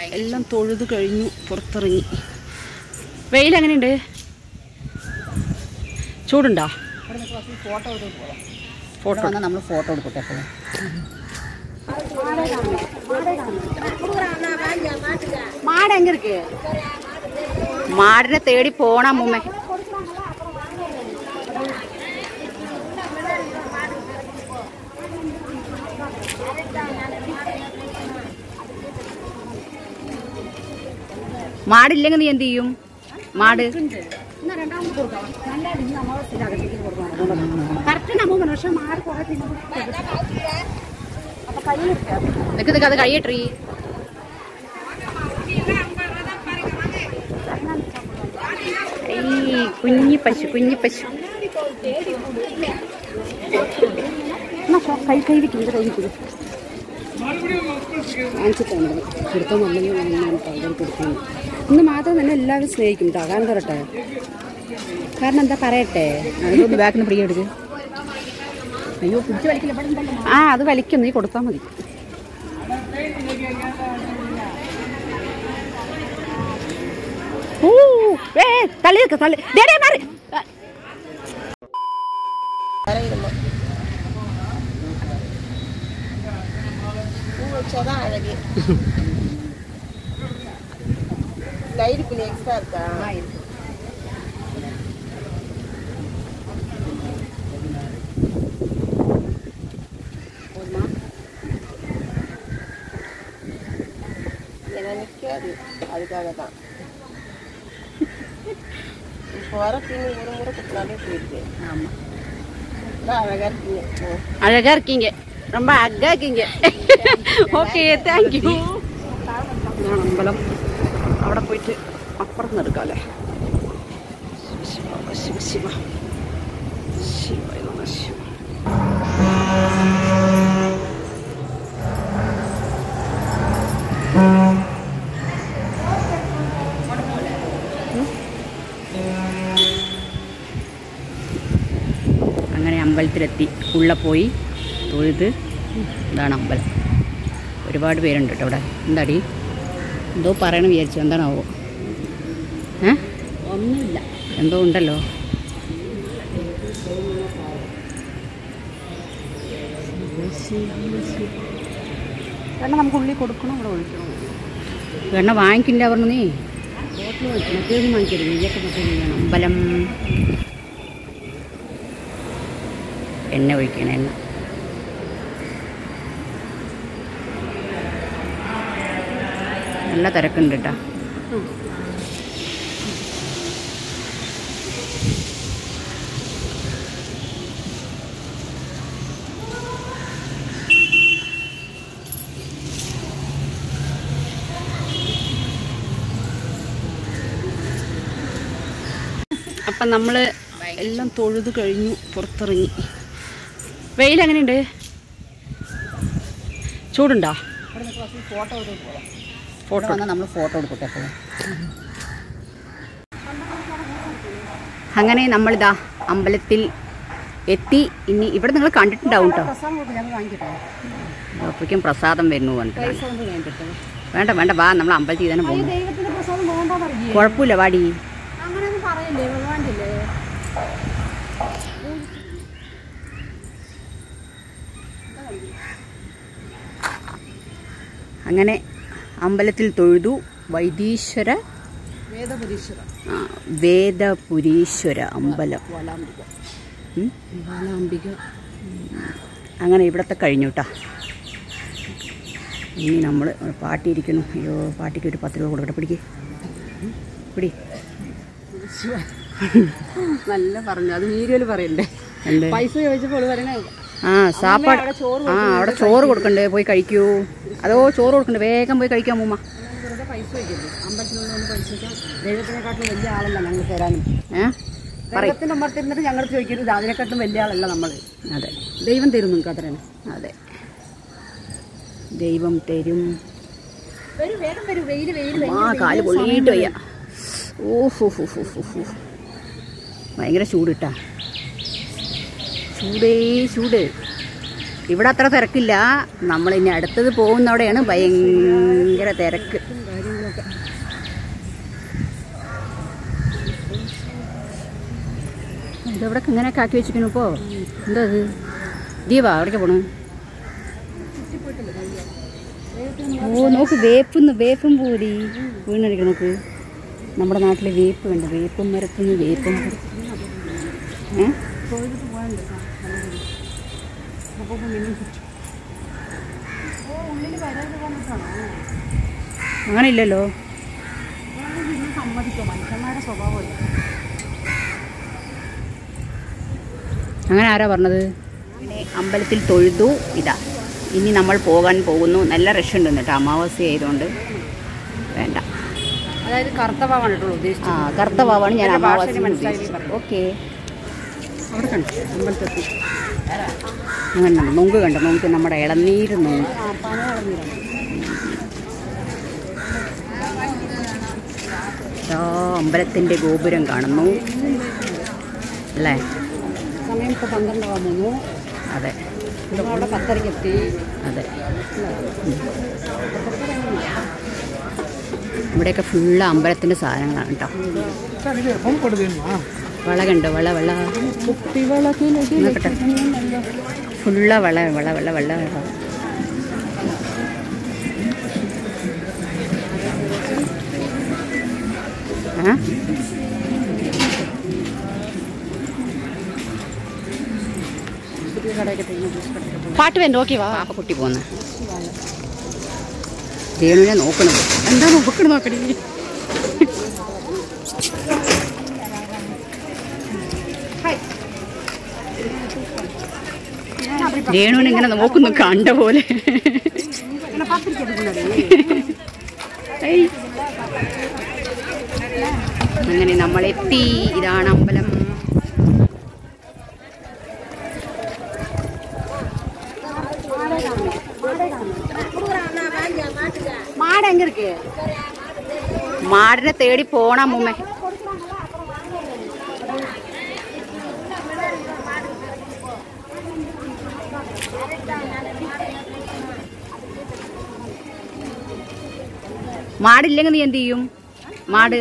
എല്ലാം തൊഴുത് കഴിഞ്ഞു പുറത്തിറങ്ങി. വെയിൽ എങ്ങനെയുണ്ട്? ചൂടുണ്ടോ? ഫോട്ടോ നമ്മൾ ഫോട്ടോ എടുക്കട്ടെ. മാടിനെ തേടി പോണ മുമ്മേ. മാടില്ലെങ്കിൽ നീ എന്ത് ചെയ്യും? മാട് അത് കഴിയട്രീ. കുഞ്ഞി പശു കൈ വെക്കുന്നത് വാങ്ങിച്ചിട്ടാണ് കൊടുക്കാൻ കൊടുക്കുന്നു. ഇന്ന് മാത്രം തന്നെ എല്ലാവരും സ്നേഹിക്കും കേട്ടോ. കാരണം തരട്ടെ, കാരണം എന്താ പറയട്ടെ, അതിലൊന്ന് ബാക്കിന് പിടിയെടുക്ക്. അയ്യോ പിടിച്ച് വലിക്കില്ല. അത് വലിക്കും, നീ കൊടുത്താൽ മതി. തള്ളി തള്ളി മാറി. அதுக்காகத்தான் அழகா இருக்கீங்க, ரொம்ப அழகா இருக்கீங்க. Okay, thank you. ഇതാണ് അമ്പലം. അവിടെ പോയിട്ട് അപ്പുറത്ത് എടുക്കാല്ലേ. ശിവ ശിവ ശിവ ശിവ ശിവ. അങ്ങനെ അമ്പലത്തിലെത്തി. ഉള്ള പോയി തൊഴുത്. ഇതാണ് അമ്പലം. ഒരുപാട് പേരുണ്ട് കേട്ടോ ഇവിടെ. എന്താടി എന്തോ പറയണം വിചാരിച്ചു, എന്താണാവോ? ഒന്നുമില്ല, എന്തോ ഉണ്ടല്ലോ. വെണ്ണ നമുക്ക് ഉള്ളിൽ കൊടുക്കണം, ഇവിടെ ഒഴിക്കണം. വെണ്ണ വാങ്ങിക്കില്ല പറഞ്ഞു. നീ ബോട്ടിൽ വാങ്ങിക്കും, മറ്റേതൊന്നും വാങ്ങിക്കരുത്. നെയ്യൊക്കെ മറ്റേത് വേണം. അമ്പലം എണ്ണ ഒഴിക്കണം. എണ്ണ നല്ല തിരക്കുണ്ട് കേട്ടോ. അപ്പം നമ്മൾ എല്ലാം തൊഴുത് കഴിഞ്ഞു പുറത്തിറങ്ങി. വെയിൽ എങ്ങനെയുണ്ട്? ചൂടുണ്ടോ? ഫോട്ടോ നമ്മൾ ഫോട്ടോ എടുക്കട്ടെ. അങ്ങനെ നമ്മളിതാ അമ്പലത്തിൽ എത്തി. ഇനി ഇവിടെ നിങ്ങൾ കണ്ടിട്ടുണ്ടാവും കേട്ടോ. അപ്പോഴേക്കും പ്രസാദം വരുന്നു പറഞ്ഞിട്ട്. വേണ്ട വേണ്ട, വാ, നമ്മൾ അമ്പലത്തിൽ തന്നെ പോകുന്നു. കുഴപ്പമില്ല, വാടി. അങ്ങനെ അമ്പലത്തിൽ തൊഴുതു. വൈദീശ്വര വേദപുരീശ്വര അമ്പലം. അങ്ങനെ ഇവിടത്തെ കഴിഞ്ഞു കേട്ടോ. ഇനി നമ്മൾ പാട്ടിയിരിക്കുന്നു. അയ്യോ, പാട്ടിക്ക് ഒരു 10 രൂപ കൊടുക്കട്ടെ. പിടി. നല്ല പറഞ്ഞു. അത് വീഡിയോയിൽ പറയണ്ടേ? പൈസ ചോദിച്ചപ്പോൾ പറയണേ. സാപ്പാട് അവിടെ ചോറ് കൊടുക്കണ്ടേ? പോയി കഴിക്കൂ. അതോ ചോറ് കൊടുക്കണ്ടേ? വേഗം പോയി കഴിക്കാം മൂമ്മ. പൈസ വയ്ക്കരുത്. അമ്പലത്തിനുള്ള പൈസയ്ക്കാം. ദൈവത്തിനെക്കാട്ടും വലിയ ആളല്ല ഞങ്ങൾ തരാനും. ദൈവത്തിൻ്റെ അമ്പലത്തിരുന്നിട്ട് ഞങ്ങൾ ചോദിക്കരുത്. അതിനെക്കാട്ടും വലിയ ആളല്ല നമ്മൾ. അതെ, ദൈവം തരും നിങ്ങൾക്ക് അത്രയാണ്. അതെ, ദൈവം തരും. കാല് പൊള്ളിയിട്ട് വയ്യ. ഓഹോ, ഭയങ്കര ചൂട് കിട്ടാ. ചൂട്. ഇവിടെ അത്ര തിരക്കില്ല. നമ്മളിനി അടുത്തത് പോകുന്നവിടെയാണ് ഭയങ്കര തിരക്ക്. ഇതെവിടെ ഇങ്ങനെയൊക്കെ ആക്കി വെച്ചിരിക്കണു ഇപ്പോൾ. എന്താ അത്? ദീപാ എവിടേക്ക് പോണു? ഓ നോക്ക്, വേപ്പും പൂരി വീണടിക്കണം. നോക്ക്, നമ്മുടെ നാട്ടിലെ വേപ്പ് വേണ്ട, വേപ്പും മരത്തുനിന്ന് വേപ്പും അങ്ങനെ ഇല്ലല്ലോ. മനുഷ്യന്മാരുടെ സ്വഭാവമല്ല. അങ്ങനെ ആരാ പറഞ്ഞത്? അമ്പലത്തിൽ തൊഴുതു. ഇതാ ഇനി നമ്മൾ പോകാൻ പോകുന്നു. നല്ല റഷ് ഉണ്ട് കേട്ടോ, അമാവാസ്യ ആയതുകൊണ്ട് വേണ്ട. അതായത് കറുത്ത പാവാണ് കേട്ടോ ഉദ്ദേശിച്ചത്. ആ കറുത്ത പാവാണ് ഞാൻ അമാവാസ്യ മനസ്സിലാക്കി. ഓക്കെ, അവിടെ കണ്ടു അമ്പലത്തെത്തി. അങ്ങനെ നോങ്ക് കണ്ടോ? നോക്ക്, നമ്മുടെ ഇളനീര് നോങ്ക്. അമ്പലത്തിൻ്റെ ഗോപുരം കാണുന്നു അല്ലേ? സമയം ഇപ്പോൾ 12 ആകുന്നു. അതെ, അവിടെ 10:30 എത്തി. അതെ, ഇവിടെയൊക്കെ ഫുള്ള് അമ്പലത്തിൻ്റെ സാധനങ്ങളാണ് കേട്ടോ. വള കണ്ടോ? വള നോക്കട്ടെ, ഫുള്ള വള. പാട്ട് വേണ്ട. ഓക്കെ വാ. കുട്ടി പോന്ന് രേണുവിനെ നോക്കണത്. എന്താ നോക്കണി? രേണുവിനെ ഇങ്ങനെ നോക്കുന്നു കണ്ട പോലെ. അങ്ങനെ നമ്മളെത്തി. ഇതാണ് അമ്പലം. മാടിനെ തേടി പോണം മുമ്മ. മാടില്ലെങ്കിൽ നീ എന്ത് ചെയ്യും? മാട്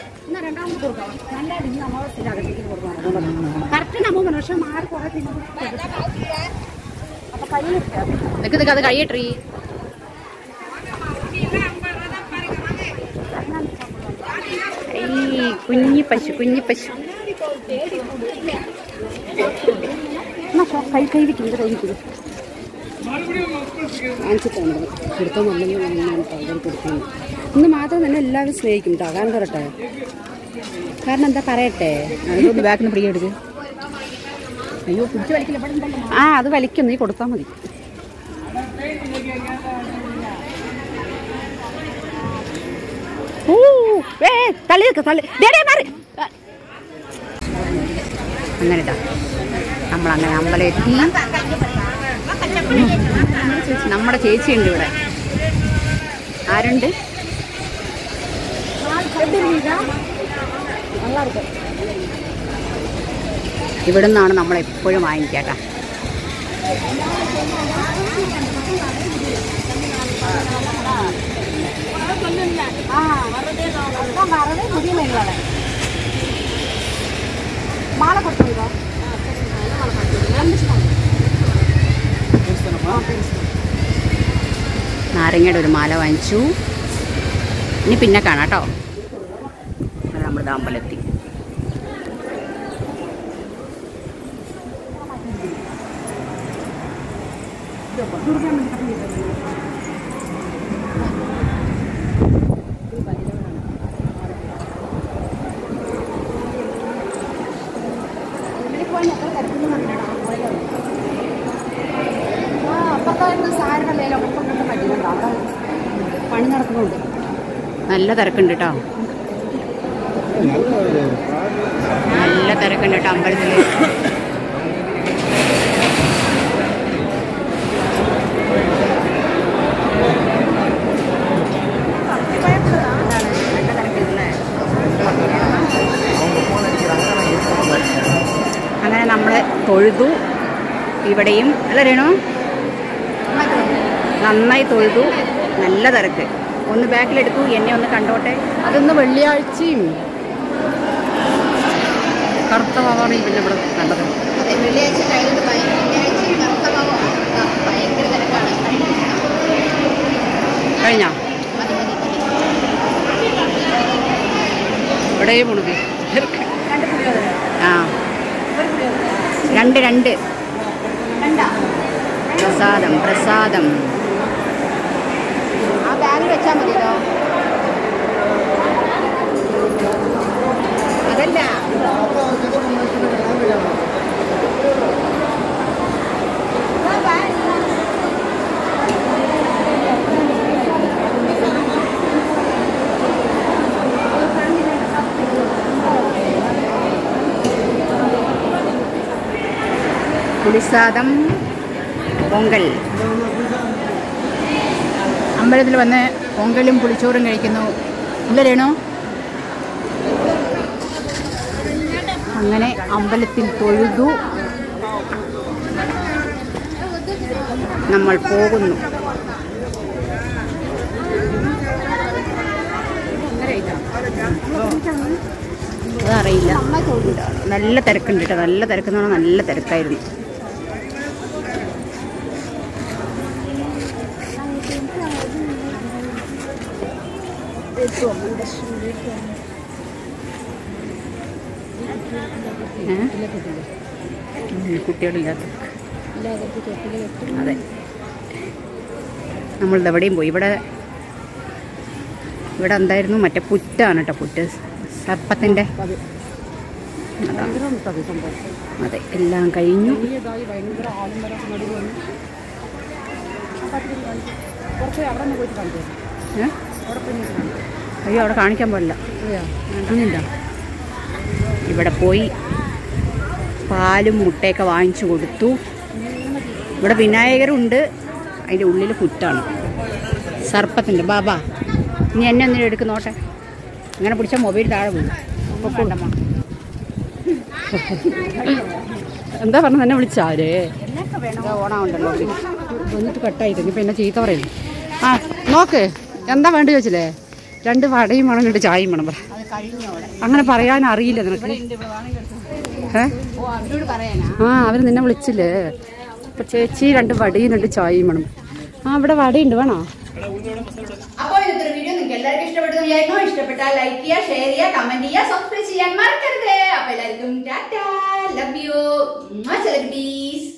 അത് കഴിയട്ടെ. കുഞ്ഞി പശു കൈ വിൽക്കുന്നത് കൊടുത്താൽ നല്ലെന്ന് കൊടുക്കുന്നു. ഇന്ന് മാത്രം തന്നെ എല്ലാവരും സ്നേഹിക്കും കേട്ടോ. കാരണം തരട്ടെ, കാരണം എന്താ പറയട്ടെ, അതൊന്ന് ബാക്കിന് പിടിയെടുക്ക്. അയ്യോ പിടിച്ച് വലിക്കില്ല. ആ അത് വലിക്കും, നീ കൊടുത്താൽ മതി. അങ്ങനെ നമ്മളങ്ങനെ അമ്പലം എത്തി. നമ്മുടെ ചേച്ചിയുണ്ട് ഇവിടെ. ആരുണ്ട്? ഇവിടെ നിന്നാണ് നമ്മളെപ്പോഴും വാങ്ങിക്കാട്ടാ. നാരങ്ങയുടെ ഒരു മാല വാങ്ങിച്ചു. ഇനി പിന്നെ കാണാം കേട്ടോ. നമ്മുടെ അമ്പലത്തിൽ പണി നടക്കുന്നുണ്ട്. നല്ല തിരക്കുണ്ട് കേട്ടോ. നല്ല തിരക്കുണ്ട് കേട്ടോ അമ്പലത്തിൽ. അങ്ങനെ നമ്മൾ തൊഴുതു. ഇവിടെയും അല്ല രേണു നന്നായി തൊഴുതു. നല്ല തിരക്ക്. ഒന്ന് ബാക്കിലെടുത്തു, എന്നെ ഒന്ന് കണ്ടോട്ടെ. അതൊന്ന് വെള്ളിയാഴ്ചയും കറുത്ത മാവാണ് ഈ പിന്നെ ഇവിടെ കണ്ടത്. കഴിഞ്ഞോ? ഇവിടെയും മുണുകി. ആ രണ്ട് പ്രസാദം പ്രസാദം. ആ ബാഗിൽ വെച്ചാൽ മതിയല്ലോ. അതല്ല പുളിസാദം പൊങ്കൽ. അമ്പലത്തിൽ വന്ന് പൊങ്കലും പുളിച്ചോറും കഴിക്കുന്നു. ഇല്ലല്ലേണോ? അങ്ങനെ അമ്പലത്തിൽ തൊഴുതു നമ്മൾ പോകുന്നു. അതറിയില്ല. നല്ല തിരക്കുണ്ട് കേട്ടോ. നല്ല തിരക്കെന്ന് പറഞ്ഞാൽ നല്ല തിരക്കായിരുന്നു. കുട്ടികളില്ലാത്ത അതെ. നമ്മളിത് എവിടെയും പോയി. ഇവിടെ എന്തായിരുന്നു? മറ്റേ പുറ്റാണ് കേട്ടോ. പുറ്റ് സർപ്പത്തിൻ്റെ. അതെ, എല്ലാം കഴിഞ്ഞു. അയ്യോ, അവിടെ കാണിക്കാൻ പാടില്ല. ഇവിടെ പോയി പാലും മുട്ടയൊക്കെ വാങ്ങിച്ചു കൊടുത്തു. ഇവിടെ വിനായകരുണ്ട്. അതിൻ്റെ ഉള്ളിൽ പുറ്റാണ് സർപ്പത്തിൻ്റെ. ബാബാ, ഇനി എന്നെ ഒന്നിനും എടുക്കുന്നോട്ടെ. ഇങ്ങനെ പിടിച്ചാൽ മൊബൈൽ താഴെ പോകും. എന്താ പറഞ്ഞത്? എന്നെ വിളിച്ചാലേ ഓണമുണ്ടല്ലോ. വന്നിട്ട് കട്ടായിട്ട് ഇപ്പം എന്നെ ചീത്ത പറയുന്നു. ആ നോക്ക്, എന്താ വേണ്ട ചോദിച്ചില്ലേ? 2 വടയും വേണം, 2 ചായയും വേണം. പറ. അങ്ങനെ പറയാൻ അറിയില്ല നിനക്ക്? അവർ നിന്നെ വിളിച്ചില്ലേ? അപ്പൊ ചേച്ചി 2 വടയും 2 ചായയും വേണം. ഇവിടെ വടയുണ്ട്, വേണോ? അപ്പോൾ ഇന്നത്തെ വീഡിയോ നിങ്ങൾക്ക് എല്ലാവർക്കും ഇഷ്ടപ്പെട്ടു വിചാരിക്കുന്നു. ഇഷ്ടപ്പെട്ടാൽ ലൈക്ക് ചെയ്യുക, ഷെയർ ചെയ്യുക, കമന്റ് ചെയ്യുക, സബ്സ്ക്രൈബ് ചെയ്യാൻ മറക്കരുത്. അപ്പൊ എല്ലാവർക്കും ടാറ്റാ, ലവ് യു, സെലിബ്രിറ്റീസ്.